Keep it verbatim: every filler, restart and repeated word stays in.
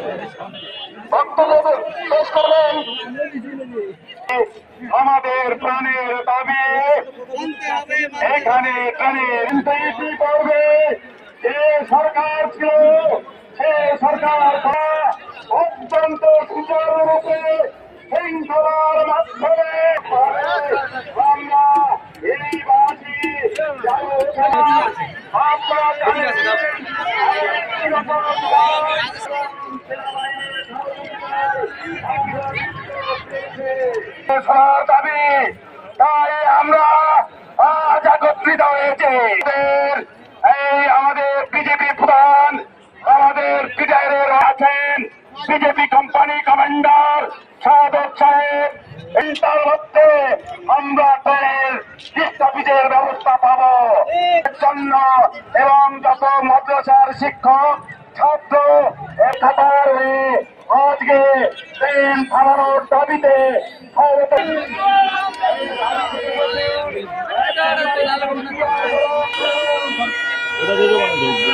বক্তব্য পেশ করবেন আমাদের প্রাণের দাবি এখানে প্রাণের পর্বে যে সরকার ছিল সে সরকার অত্যন্ত সুচারুরূপে শৃঙ্খলার মাধ্যমে আমরা এই বাসী দাবি তাই আমরা আজ একত্রিত হয়েছে। এই আমাদের বিজেপি প্রধান আমাদের বিজয়ের আছেন বিজেপি কোম্পানি কমান্ডার সাদত সাহেব। তার মধ্যে আমরা দলের স্থাপিতের ব্যবস্থা পাবো জন্য এবং যত মাদ্রাসার শিক্ষক ছাত্র একাধার হয়ে আজকে ট্রেন থামানোর দাবিতে ওটা